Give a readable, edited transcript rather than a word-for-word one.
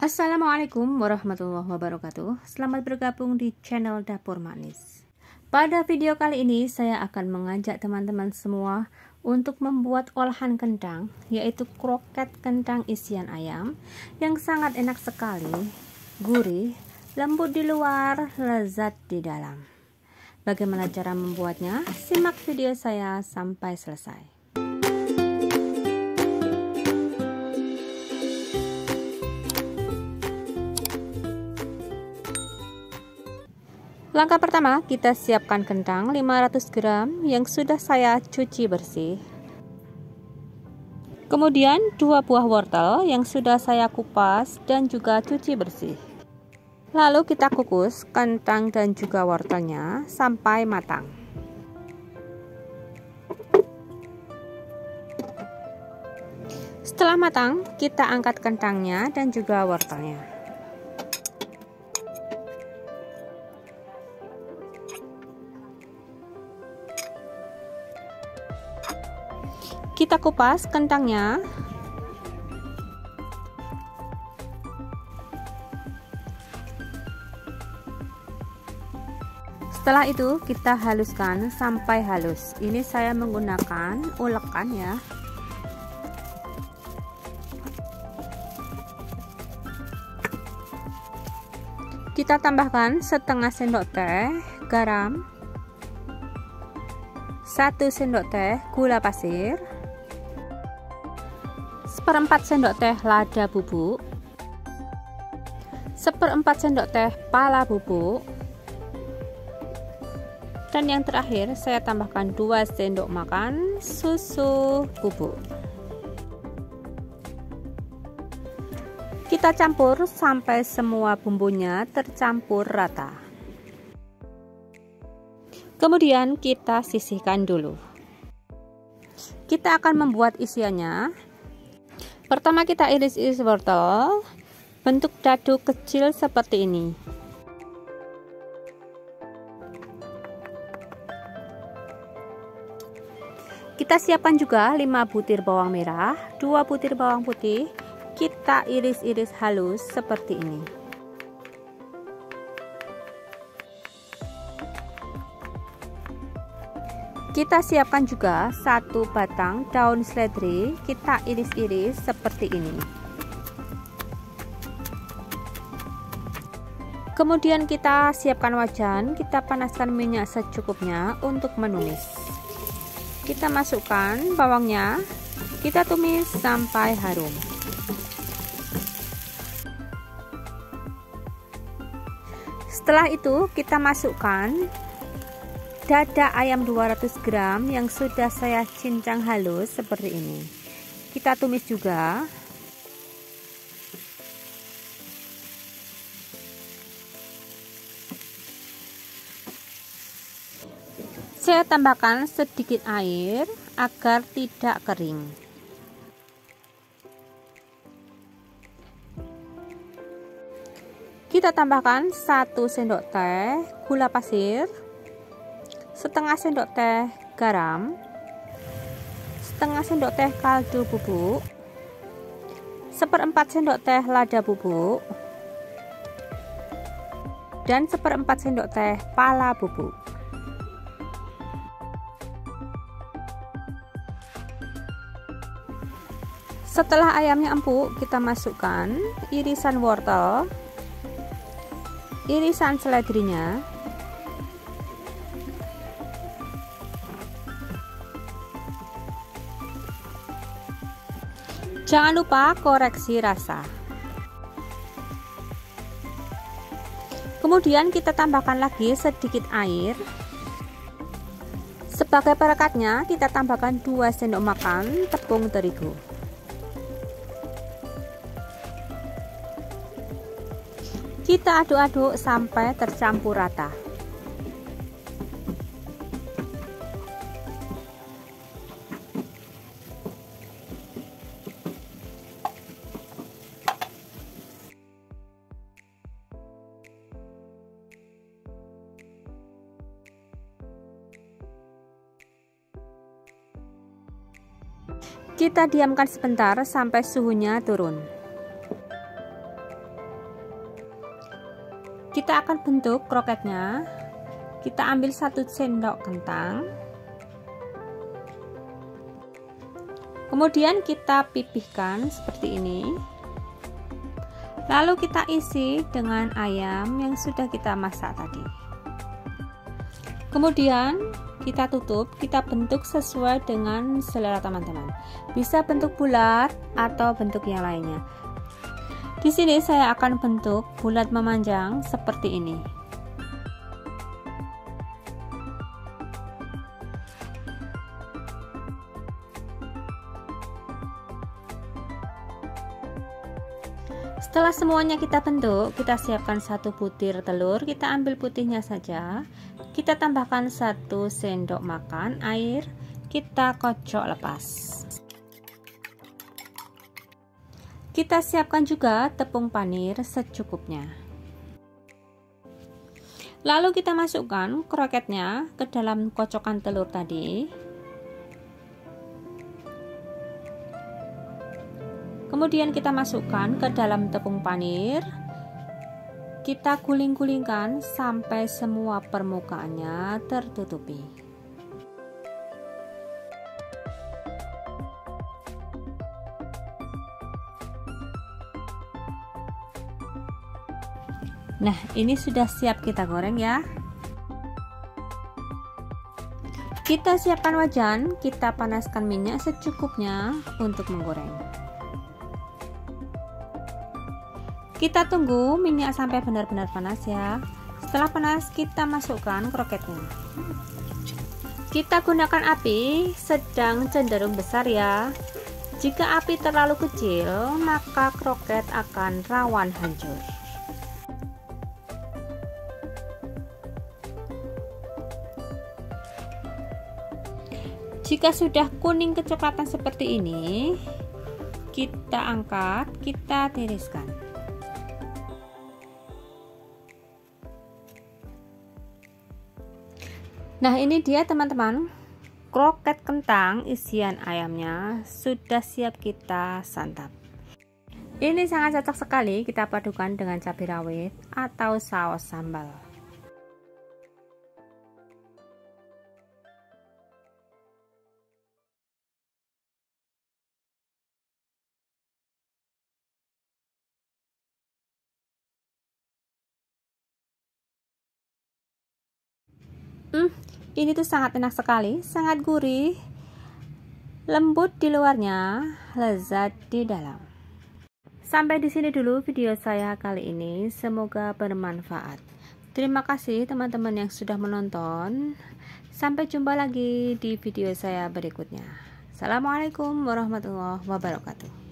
Assalamualaikum warahmatullahi wabarakatuh. Selamat bergabung di channel Dapur Manis. Pada video kali ini saya akan mengajak teman-teman semua untuk membuat olahan kentang, yaitu kroket kentang isian ayam yang sangat enak sekali, gurih, lembut di luar, lezat di dalam. Bagaimana cara membuatnya? Simak video saya sampai selesai. Langkah pertama, kita siapkan kentang 500 gram yang sudah saya cuci bersih. Kemudian 2 buah wortel yang sudah saya kupas dan juga cuci bersih. Lalu kita kukus kentang dan juga wortelnya sampai matang. Setelah matang, kita angkat kentangnya dan juga wortelnya. Kita kupas kentangnya. Setelah itu kita haluskan sampai halus. Ini saya menggunakan ulekan ya. Kita tambahkan setengah sendok teh garam, 1 sendok teh gula pasir, 1/4 sendok teh lada bubuk, 1/4 sendok teh pala bubuk, dan yang terakhir saya tambahkan 2 sendok makan susu bubuk. Kita campur sampai semua bumbunya tercampur rata. Kemudian kita sisihkan dulu. Kita akan membuat isiannya. Pertama kita iris-iris wortel bentuk dadu kecil seperti ini. Kita siapkan juga 5 butir bawang merah, 2 butir bawang putih. Kita iris-iris halus seperti ini. Kita siapkan juga 1 batang daun seledri, kita iris-iris seperti ini. Kemudian kita siapkan wajan, kita panaskan minyak secukupnya untuk menumis. Kita masukkan bawangnya, kita tumis sampai harum. Setelah itu kita masukkan dada ayam 200 gram yang sudah saya cincang halus seperti ini. Kita tumis juga. Saya tambahkan sedikit air agar tidak kering. Kita tambahkan 1 sendok teh gula pasir, setengah sendok teh garam, setengah sendok teh kaldu bubuk, 1/4 sendok teh lada bubuk, dan 1/4 sendok teh pala bubuk. Setelah ayamnya empuk, kita masukkan irisan wortel, irisan seledrinya, jangan lupa koreksi rasa. Kemudian kita tambahkan lagi sedikit air. Sebagai perekatnya kita tambahkan 2 sendok makan tepung terigu. Kita aduk-aduk sampai tercampur rata. Kita diamkan sebentar sampai suhunya turun. kita akan bentuk kroketnya. Kita ambil 1 sendok kentang, kemudian kita pipihkan seperti ini, lalu kita isi dengan ayam yang sudah kita masak tadi. Kemudian kita tutup, kita bentuk sesuai dengan selera teman-teman. Bisa bentuk bulat atau bentuk yang lainnya. Di sini saya akan bentuk bulat memanjang seperti ini. Setelah semuanya kita bentuk, kita siapkan 1 butir telur. Kita ambil putihnya saja. Kita tambahkan 1 sendok makan air. Kita kocok lepas. Kita siapkan juga tepung panir secukupnya. Lalu kita masukkan kroketnya ke dalam kocokan telur tadi. Kemudian kita masukkan ke dalam tepung panir. Kita guling-gulingkan sampai semua permukaannya tertutupi. Nah, ini sudah siap kita goreng ya. Kita siapkan wajan, kita panaskan minyak secukupnya untuk menggoreng. Kita tunggu minyak sampai benar-benar panas ya. Setelah panas, kita masukkan kroketnya. Kita gunakan api sedang cenderung besar ya. Jika api terlalu kecil, maka kroket akan rawan hancur. Jika sudah kuning kecoklatan seperti ini, kita angkat, kita tiriskan. Nah, ini dia teman-teman, kroket kentang isian ayamnya sudah siap kita santap. Ini sangat cocok sekali kita padukan dengan cabai rawit atau saus sambal. Ini tuh sangat enak sekali, sangat gurih, lembut di luarnya, lezat di dalam. Sampai di sini dulu video saya kali ini, semoga bermanfaat. Terima kasih teman-teman yang sudah menonton. Sampai jumpa lagi di video saya berikutnya. Assalamualaikum warahmatullahi wabarakatuh.